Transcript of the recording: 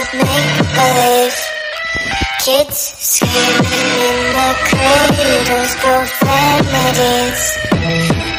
of make-believe. Kids screaming in the cradles, profanities.